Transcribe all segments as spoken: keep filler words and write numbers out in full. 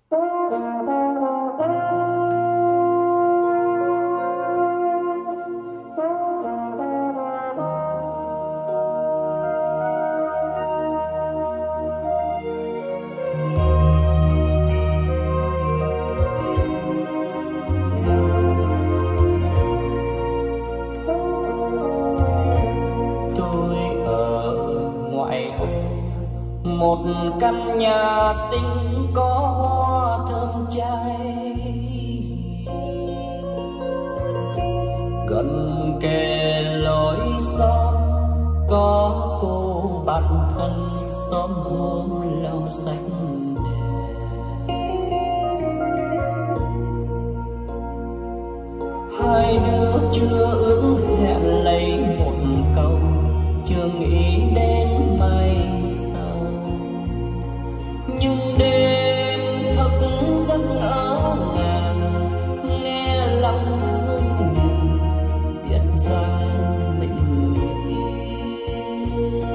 Một căn nhà xinh có hoa thơm cháy, gần kề lối xóm có cô bạn thân xóm hôm lau xanh đèn. Hai đứa chưa ước hẹn lấy một câu, chưa nghĩ đến mai sau. Nhưng đêm thức giấc ngỡ ngàng, nghe lòng thương mình biết rằng mình yêu.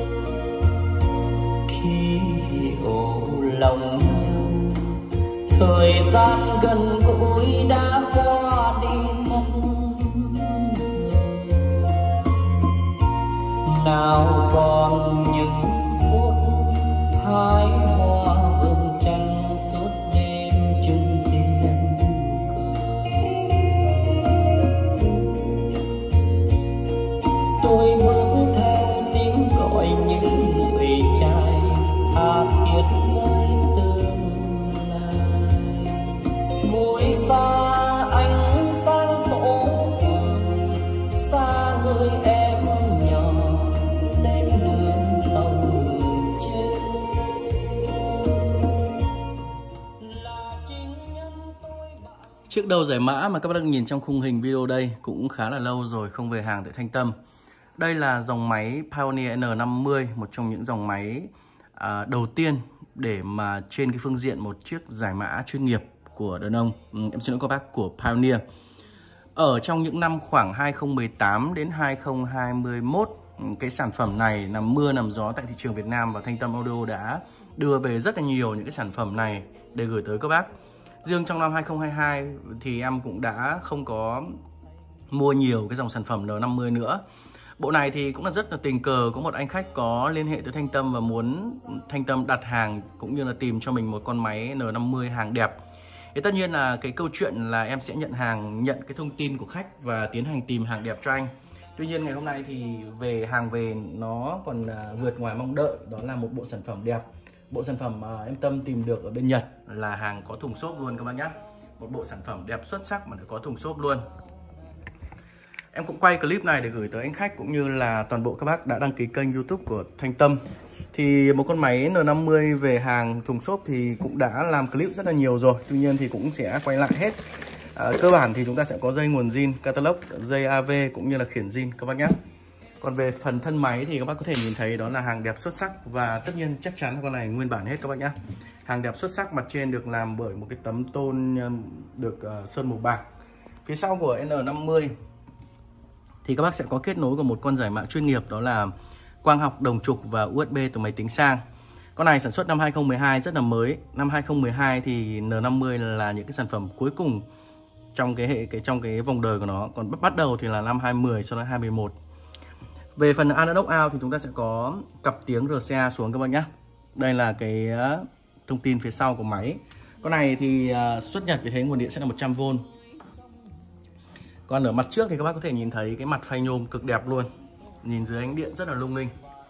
Khi hiểu lòng nhau, thời gian gần gũi đã qua đi mất rồi. Nào còn những phút hái hoa vườn trăng suốt đêm chung tiếng cười. Tôi bước theo tiếng gọi những người trai tha thiết với tương lai. Vui xa ánh sáng phố phường, xa người em nhỏ lên đường tàu chết. Chiếc đầu giải mã mà các bác đang nhìn trong khung hình video đây cũng khá là lâu rồi không về hàng tại Thanh Tâm. Đây là dòng máy Pioneer N năm mươi, một trong những dòng máy à, đầu tiên để mà trên cái phương diện một chiếc giải mã chuyên nghiệp của đàn ông, ừ, em xin lỗi các bác, của Pioneer. Ở trong những năm khoảng hai không một tám đến hai không hai mốt, cái sản phẩm này nằm mưa nằm gió tại thị trường Việt Nam, và Thanh Tâm Audio đã đưa về rất là nhiều những cái sản phẩm này để gửi tới các bác. Riêng trong năm hai không hai hai thì em cũng đã không có mua nhiều cái dòng sản phẩm N năm mươi nữa. Bộ này thì cũng là rất là tình cờ, có một anh khách có liên hệ tới Thanh Tâm và muốn Thanh Tâm đặt hàng cũng như là tìm cho mình một con máy N năm mươi hàng đẹp. Thì tất nhiên là cái câu chuyện là em sẽ nhận hàng, nhận cái thông tin của khách và tiến hành tìm hàng đẹp cho anh. Tuy nhiên ngày hôm nay thì về hàng về nó còn vượt ngoài mong đợi, đó là một bộ sản phẩm đẹp. Bộ sản phẩm mà em Tâm tìm được ở bên Nhật là hàng có thùng xốp luôn các bác nhé. Một bộ sản phẩm đẹp xuất sắc mà đã có thùng xốp luôn. Em cũng quay clip này để gửi tới anh khách cũng như là toàn bộ các bác đã đăng ký kênh YouTube của Thanh Tâm. Thì một con máy N năm mươi về hàng thùng xốp thì cũng đã làm clip rất là nhiều rồi. Tuy nhiên thì cũng sẽ quay lại hết. à, Cơ bản thì chúng ta sẽ có dây nguồn zin, catalog, dây a vê cũng như là khiển zin các bác nhé. Còn về phần thân máy thì các bác có thể nhìn thấy đó là hàng đẹp xuất sắc. Và tất nhiên chắc chắn là con này nguyên bản hết các bác nhé. Hàng đẹp xuất sắc, mặt trên được làm bởi một cái tấm tôn được uh, sơn màu bạc. Phía sau của N năm mươi thì các bác sẽ có kết nối của một con giải mã chuyên nghiệp, đó là quang học, đồng trục và u ét bê từ máy tính sang. Con này sản xuất năm hai không một hai, rất là mới. Năm hai không một hai thì N năm mươi là những cái sản phẩm cuối cùng trong cái hệ cái trong cái vòng đời của nó. Còn bắt đầu thì là năm hai mươi cho đến hai mươi mốt. Về phần analog out thì chúng ta sẽ có cặp tiếng rờ xê a xuống các bác nhé. Đây là cái thông tin phía sau của máy. Con này thì xuất Nhật vì thế nguồn điện sẽ là một trăm vôn. Còn ở mặt trước thì các bác có thể nhìn thấy cái mặt phay nhôm cực đẹp luôn. Nhìn dưới ánh điện rất là lung linh.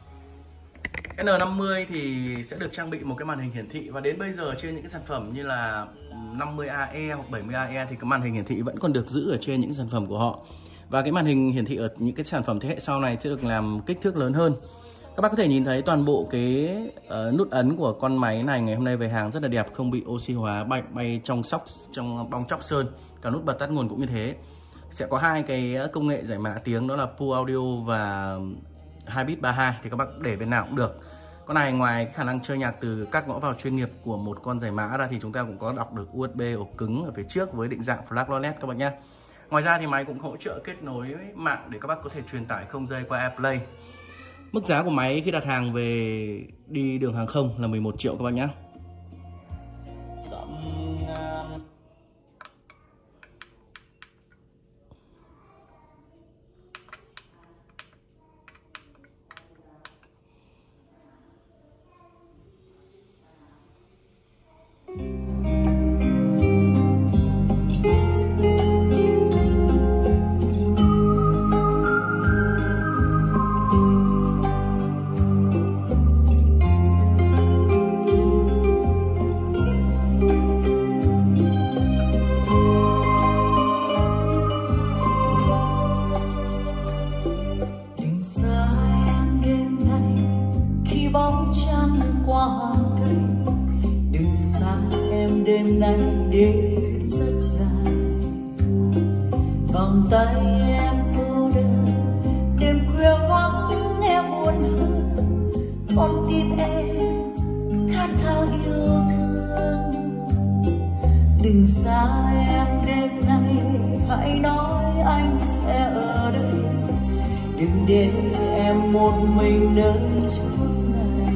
N năm mươi thì sẽ được trang bị một cái màn hình hiển thị. Và đến bây giờ trên những cái sản phẩm như là năm mươi A E hoặc bảy mươi A E thì cái màn hình hiển thị vẫn còn được giữ ở trên những sản phẩm của họ. Và cái màn hình hiển thị ở những cái sản phẩm thế hệ sau này sẽ được làm kích thước lớn hơn. Các bác có thể nhìn thấy toàn bộ cái uh, nút ấn của con máy này ngày hôm nay về hàng rất là đẹp, không bị oxy hóa bay, bay trong sóc trong bong chóc sơn. Cả nút bật tắt nguồn cũng như thế. Sẽ có hai cái công nghệ giải mã tiếng, đó là Pool Audio và hai bit ba mươi hai, thì các bác để bên nào cũng được. Con này ngoài khả năng chơi nhạc từ các ngõ vào chuyên nghiệp của một con giải mã ra thì chúng ta cũng có đọc được u ét bê ổ cứng ở phía trước với định dạng flash loa led các bác nhé. Ngoài ra thì máy cũng hỗ trợ kết nối mạng để các bác có thể truyền tải không dây qua AirPlay. Mức giá của máy khi đặt hàng về đi đường hàng không là mười một triệu các bác nhé. Dặm em đêm nay đêm rất dài. Vòng tay em cô đơn, đêm khuya vắng em buồn hơn. Con tim em khát khao yêu thương. Đừng xa em đêm nay, hãy nói anh sẽ ở đây. Đừng để em một mình nơi chốn này.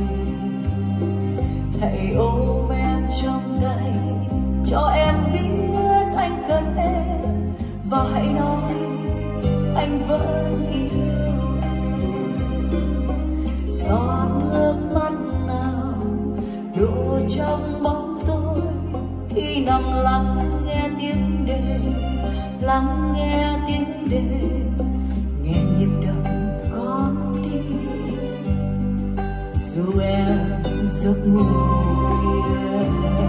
Hãy ôm em trong tay, cho em biết anh cần em. Và hãy nói anh vẫn yêu em. Giọt nước mắt nào đổ trong bóng tối khi nằm lắng nghe tiếng đêm, lắng nghe tiếng đêm, nghe nhịp đập con tim. Dù em giấc ngủ khuya,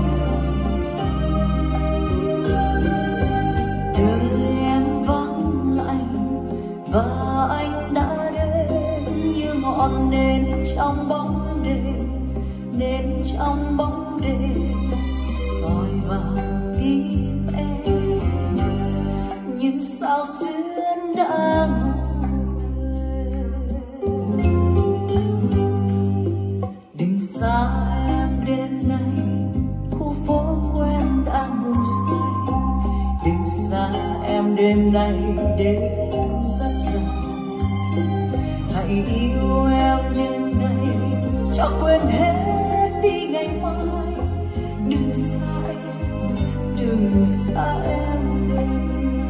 đời em vắng lạnh và anh đã đến như ngọn nến trong bóng đêm, nến trong bóng đêm soi vào tim em như sao xuyên đã ngủ. Đừng xa em đêm nay, khu phố quen đã ngủ say. Đừng xa em đêm nay, đêm rất dài. Hãy yêu em đêm nay, cho quên hết đi ngày mai. Đừng xa em, đừng xa em đêm.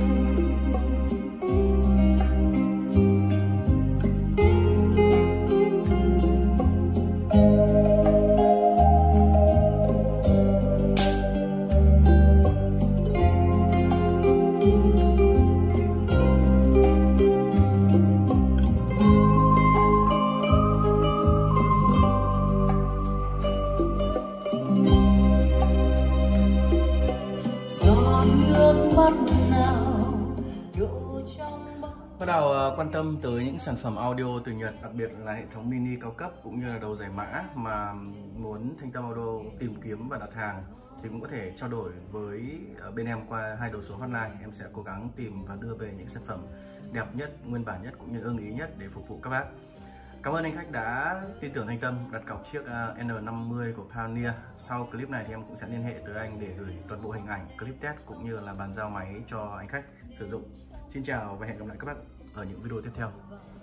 Bắt đầu quan tâm tới những sản phẩm audio từ Nhật, đặc biệt là hệ thống mini cao cấp cũng như là đầu giải mã mà muốn Thanh Tâm Audio tìm kiếm và đặt hàng thì cũng có thể trao đổi với bên em qua hai đầu số hotline. Em sẽ cố gắng tìm và đưa về những sản phẩm đẹp nhất, nguyên bản nhất cũng như ưng ý nhất để phục vụ các bác. Cảm ơn anh khách đã tin tưởng Thanh Tâm đặt cọc chiếc N năm mươi của Pioneer. Sau clip này thì em cũng sẽ liên hệ tới anh để gửi toàn bộ hình ảnh, clip test cũng như là bàn giao máy cho anh khách sử dụng. Xin chào và hẹn gặp lại các bác ở những video tiếp theo.